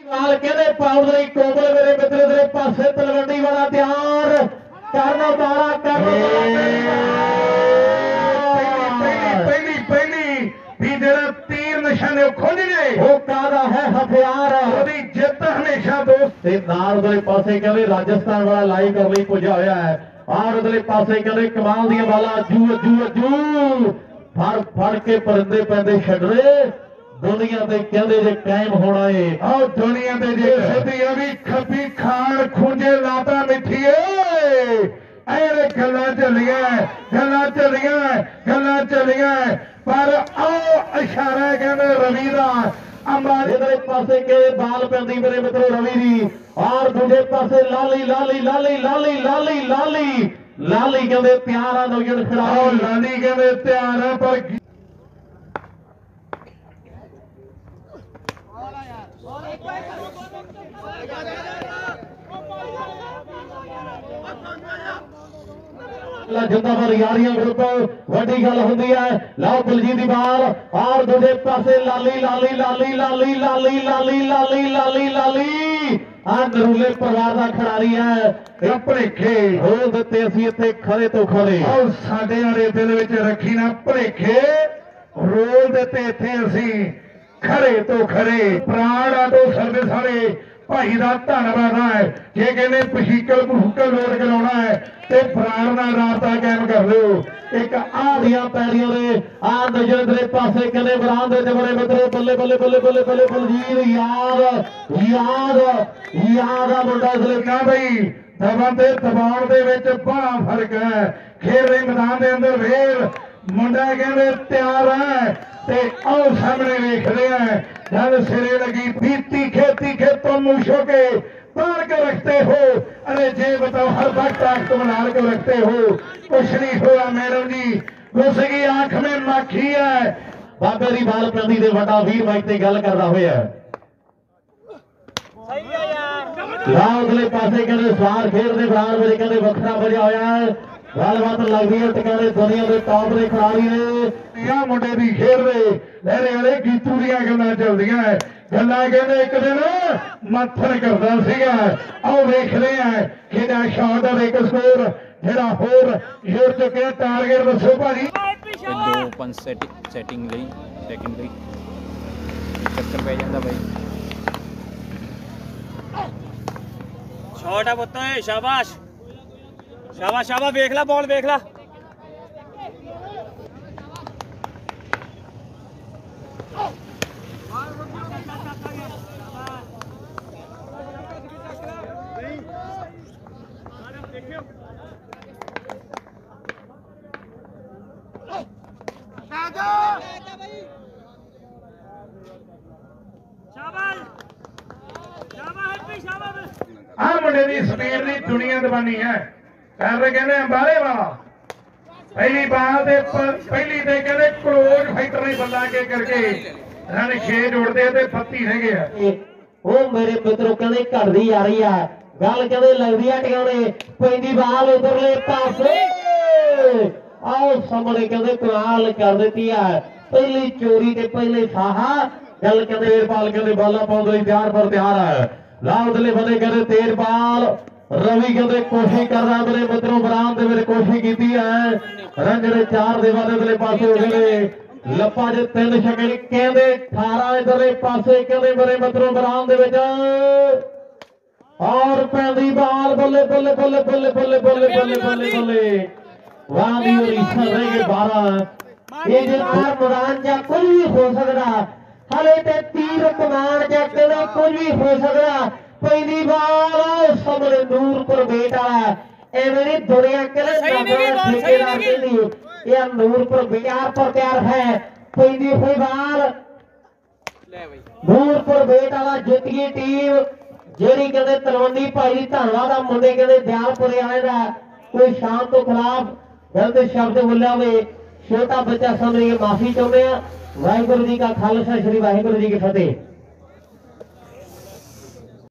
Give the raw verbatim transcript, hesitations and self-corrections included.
ਨਾਲ ਕਹਿੰਦੇ ਪਾਉਣ ਲਈ ਕੋਮਲ ਮੇਰੇ ਮਿੱਤਰ ਤੇਰੇ ਪਾਸੇ ਤਲਵੰਡੀ ਵਾਲਾ ਤਿਆਰ ਕਰਨਾ ਤਾਰਾ ਕਰਨਾ ਪਹਿਲੀ ਪਹਿਲੀ ਪਹਿਲੀ ਵੀ ਜਿਹੜਾ ਤੀਰ ਨਿਸ਼ਾਨੇ ਖੋਲਣੇ ਉਹ ਕਾਹਦਾ ਹੈ ਹਥਿਆਰ ਉਹਦੀ ਜਿੱਤ ਹਮੇਸ਼ਾ ਦੋਸਤ ਤੇ ਨਾਲ ਉਧਰਲੇ ਪਾਸੇ ਕਹਿੰਦੇ ਰਾਜਸਥਾਨ ਵਾਲਾ ਲਾਈਵ ਕਰਨ ਲਈ ਪੁੱਜਾ ਹੋਇਆ ਹੈ ਔਰ ਉਧਰਲੇ ਪਾਸੇ ਕਹਿੰਦੇ ਕਮਾਲ ਦੀਆਂ ਬਾਲਾਂ ਜੂ ਜੂ ਜੂ ਫੜ ਫੜ ਕੇ ਪਰਦੇ ਪੈਂਦੇ ਛੱਡਰੇ ਦੁਨੀਆ ਤੇ ਕਹਿੰਦੇ ਜੇ ਕਾਇਮ ਹੋਣਾ ਏ ਆਹ ਦੁਨੀਆ ਤੇ ਜੇ ਸਿੱਧੀ ਆ ਵੀ ਖੱਬੀ ਖਾਣ ਖੁੰਝੇ ਲਾਤਾ ਮਿੱਠੀਏ ਐਰੇ ਗੱਲਾਂ ਚੱਲੀਆਂ ਗੱਲਾਂ ਚੱਲੀਆਂ ਗੱਲਾਂ ਚੱਲੀਆਂ ਪਰ ਆਹ ਇਸ਼ਾਰਾ ਕਹਿੰਦੇ ਰਵੀ ਦਾ ਅੰਬਾਲੇ ਇਧਰਲੇ ਪਾਸੇ ਕੇ ਬਾਲ ਪੈਂਦੀ ਮੇਰੇ ਮਿੱਤਰੋ ਰਵੀ ਦੀ ਔਰ ਦੂਜੇ ਪਾਸੇ ਲਾਲੀ ਲਾਲੀ ਲਾਲੀ ਲਾਲੀ ਲਾਲੀ ਲਾਲੀ ਲਾਲੀ ਕਹਿੰਦੇ ਤਿਆਰ ਆ ਨੌਜਵਾਨ ਖਿਡਾਰੀ ਲਾਲੀ ਕਹਿੰਦੇ ਤਿਆਰ ਆ ਪਰ ਜਿੰਦਾਬਾਦ ਯਾਰੀਆਂ ਗਰੁੱਪ ਵੱਡੀ ਗੱਲ ਹੁੰਦੀ ਹੈ ਲਓ ਬਲਜੀਤ ਦੀ ਬਾਲ ਔਰ ਦੂਜੇ ਪਾਸੇ ਲਾਲੀ ਲਾਲੀ ਲਾਲੀ ਲਾਲੀ ਲਾਲੀ ਲਾਲੀ ਲਾਲੀ ਲਾਲੀ ਲਾਲੀ ਆ ਨਰੂਲੇ ਪਰਿਵਾਰ ਦਾ ਖਿਡਾਰੀ ਹੈ ਭਲੇਖੇ ਹੋਰ ਦਿੱਤੇ ਅਸੀਂ ਇੱਥੇ ਖੜੇ ਤੋਂ ਖੜੇ ਔਰ ਸਾਡੇ ਵਾਲੇ ਦਿਲ ਵਿੱਚ ਰੱਖੀ ਨਾ ਭਲੇਖੇ ਰੋਲ ਦਿੱਤੇ ਇੱਥੇ ਅਸੀਂ ਖੜੇ ਤੋਂ ਖੜੇ ਪ੍ਰਾਣ ਆਟੋ ਸਰਵਿਸ ਵਾਲੇ ਭਾਈ ਦਾ ਧੰਨਵਾਦ ਹੈ ਜੇ ਕਹਿੰਦੇ ਪਸ਼ੀਕਲ ਪਸ਼ੂਕਲ ਲੋਡ ਕਰਾਉਣਾ ਹੈ ਤੇ ਪ੍ਰਾਣ ਨਾਲ ਰਾਬਤਾ ਕਾਇਮ ਕਰ ਲਿਓ ਇੱਕ ਆੜੀਆਂ ਪੈਰੀਆਂ ਦੇ ਆ ਨਜ਼ਰ ਦੇ ਪਾਸੇ ਕਹਿੰਦੇ ਬਰਾਨ ਦੇ ਤੇ ਬੜੇ ਮਿੱਤਰੋ ਬੱਲੇ ਬੱਲੇ ਬੱਲੇ ਬੱਲੇ ਬੱਲੇ ਬਲਜੀਤ ਯਾਦ ਯਾਦ ਯਾਦ ਆ ਮੁੰਡਾ ਇਸ ਨਾ ਬਈ ਦਬਾਂ ਤੇ ਦਬਾਉਣ ਦੇ ਵਿੱਚ ਬੜਾ ਫਰਕ ਹੈ ਖੇਡ ਦੇ ਮੈਦਾਨ ਦੇ ਅੰਦਰ ਫੇਰ ਮੁੰਡਾ ਕਹਿੰਦੇ ਤਿਆਰ ਹੈ ਤੇ ਆਓ ਸਾਹਮਣੇ ਵੇਖਦੇ ਆ ਜਦ ਸਿਰੇ लगी बीती खेती खेतों मूछों के तार के रखते हो अरे जे बताओ हर वक्त आंख तुम लाल के रखते हो कुछ नहीं हुआ मैडम जी घुस गई आंख में माखी है ਬਾਬੇ ਦੀ ਬਾਲ ਪੈਂਦੀ ਦੇ ਵੱਡਾ ਵੀਰ ਮਾਈਕ ਤੇ ਗੱਲ ਕਰਦਾ ਹੋਇਆ ਸਹੀ ਹੈ ਯਾਰ ਰਾਹ ਉਧਰਲੇ ਪਾਸੇ ਕਹਿੰਦੇ ਸਵਾਰ ਖੇਡਦੇ ਬਰਾਨ ਵਿੱਚ ਕਹਿੰਦੇ ਵੱਖਰਾ ਵਜਾ ਹੋਇਆ ਹੈ ਗੱਲਬਾਤ ਲੱਗਦੀ ਹੈ ਟਿਕਾਣੇ ਦੁਨੀਆ ਦੇ ਟੌਪ ਦੇ ਖਿਡਾਰੀ ਨੇ ਆ ਮੁੰਡੇ ਦੀ ਖੇਡਦੇ ਲਹਿਰੇ ਵਾਲੇ ਗੀਤੂ ਦੀਆਂ ਗੱਲਾਂ ਚੱਲਦੀਆਂ ਗੱਲਾਂ ਕਹਿੰਦੇ ਇੱਕ ਦਿਨ ਮੱਥਰ ਕਰਦਾ ਸੀਗਾ ਆਓ ਵੇਖਦੇ ਆ ਕਿਹੜਾ ਸ਼ਾਟ ਦਾ ਇੱਕ ਸਕੋਰ ਜਿਹੜਾ ਹੋਰ ਜੋੜ ਚੁੱਕਿਆ ਟਾਰਗੇਟ ਦੱਸੋ ਭਾਜੀ दो पंच सेटिंग सेटिंग गई सेकंड गई चक्कर पै जाता भाई ਸ਼ਾਟ ਆ ਪੁੱਤ ਸ਼ਾਬਾਸ਼ ਸ਼ਾਬਾਸ਼ ਸ਼ਾਬਾਸ਼ ਵੇਖ ਲੈ ਬਾਲ ਵੇਖ ਲੈ ਆ ਮੁੰਡੇ ਦੀ ਸਪੀਡ ਦੀ ਦੁਨੀਆ ਦਵਾਨੀ ਹੈ ਕਰਦੇ ਕਹਿੰਦੇ ਅੰਬਾਲੇ ਵਾਲਾ ਪਹਿਲੀ ਬਾਲ ਦੇ ਪਹਿਲੀ ਤੇ ਕਹਿੰਦੇ ਕਲੋਜ਼ ਫਾਈਟਰ ਨੇ ਬੱਲਾ ਕੇ ਕਰਕੇ ਰਨ ਛੇ ਜੋੜਦੇ ਤੇ ਬੱਤੀ ਰਹਿ ਗਏ ਆ ਉਹ ਮੇਰੇ ਮਿੱਤਰੋ ਕਹਿੰਦੇ ਘੜਦੀ ਆ ਰਹੀ ਆ ਗੱਲ ਕਹਿੰਦੇ ਲੱਗਦੀ ਆ ਟਿਕਾਣੇ ਪੈਂਦੀ ਬਾਲ ਉਧਰਲੇ ਪਾਸੇ ਆਓ ਸਾਹਮਣੇ ਕਹਿੰਦੇ ਕੁਰਾਲ ਕਰ ਦਿੱਤੀ ਆ ਪਹਿਲੀ ਚੋਰੀ ਤੇ ਪਹਿਲੇ ਫਾਹਾ ਗੱਲ ਕਹਿੰਦੇ ਬਾਲ ਕਹਿੰਦੇ ਬਾਲਾ ਪਾਉਣ ਲਈ ਤਿਆਰ ਪਰ ਤਿਆਰ ਆ ਲਾਹ ਉਧਰਲੇ ਬੰਦੇ ਕਹਿੰਦੇ ਤੇਜ਼ ਬਾਲ ਰਵੀ ਕਹਿੰਦੇ ਕੋਸ਼ਿਸ਼ ਕਰਦਾ ਮੇਰੇ ਮਿੱਤਰੋ ਬਰਾਨ ਦੇ ਵਿੱਚ ਕੋਸ਼ਿਸ਼ ਕੀਤੀ ਹੈ ਰਨ ਜਿਹੜੇ ਚਾਰ ਦੇ ਵਾਦੇ ਉਧਰਲੇ ਪਾਸੇ ਹੋ ਗਏ ਨੇ ਲੱਪਾ ਜੇ ਤਿੰਨ ਛਕੇ ਕਹਿੰਦੇ ਅਠਾਰਾਂ ਇਧਰਲੇ ਪਾਸੇ ਕਹਿੰਦੇ ਮੇਰੇ ਮਿੱਤਰੋ ਬਰਾਨ ਦੇ ਵਿੱਚ ਔਰ ਪੈਂਦੀ ਬਾਲ ਬੱਲੇ ਬੱਲੇ ਬੱਲੇ ਬੱਲੇ ਬੱਲੇ ਬੱਲੇ ਬੱਲੇ ਬੱਲੇ ਬੱਲੇ ਵਾਹ ਦੀ ਰੀਸਾ ਰਹਿ ਗਏ ਬਾਰਾਂ ਇਹ ਜੇ ਆਰ ਮੈਦਾਨ ਜਾਂ ਕੁਝ ਵੀ ਹੋ ਸਕਦਾ ਹਲੇ ਤੇ ਤੀਰ ਕਮਾਨ ਜਾਂ ਕਿਹੜੇ ਕੁਝ ਵੀ ਹੋ ਸਕਦਾ ਪੈਂਦੀ ਬਾਲ ਸਾਹਮਣੇ ਨੂਰਪੁਰ ਬੇਟ ਵਾਲਾ ਐਵੇਂ ਨਹੀਂ ਦੁਨੀਆ ਕਿਹੜੇ ਠੇਕੇਦਾਰ ਕਹਿੰਦੀ ਇਹ ਨੂਰਪੁਰ ਬਿਆਰ ਪਰ ਤਿਆਰ ਹੈ ਪੈਂਦੀ ਹੋਈ ਬਾਲ ਨੂਰਪੁਰ ਬੇਟ ਵਾਲਾ ਜਿੱਤ ਗਈ ਟੀਮ ਜਿਹੜੀ ਕਹਿੰਦੇ ਤਲਵੰਡੀ ਭਾਈ ਧੰਨਵਾਦ ਆ ਮੁੰਡੇ ਕਹਿੰਦੇ ਦਿਆਲਪੁਰੇ ਵਾਲੇ ਦਾ ਕੋਈ ਸ਼ਾਮ ਤੋਂ ਖਿਲਾਫ ਗਲਤ ਸ਼ਬਦ ਬੋਲਿਆ ਹੋਵੇ ਛੋਟਾ ਬੱਚਾ ਸਮਝ ਕੇ ਮਾਫੀ ਚਾਹੁੰਦੇ ਆ ਵਾਹਿਗੁਰੂ ਜੀ ਕਾ ਖਾਲਸਾ ਸ੍ਰੀ ਵਾਹਿਗੁਰੂ ਜੀ ਕੀ ਫਤਿਹ।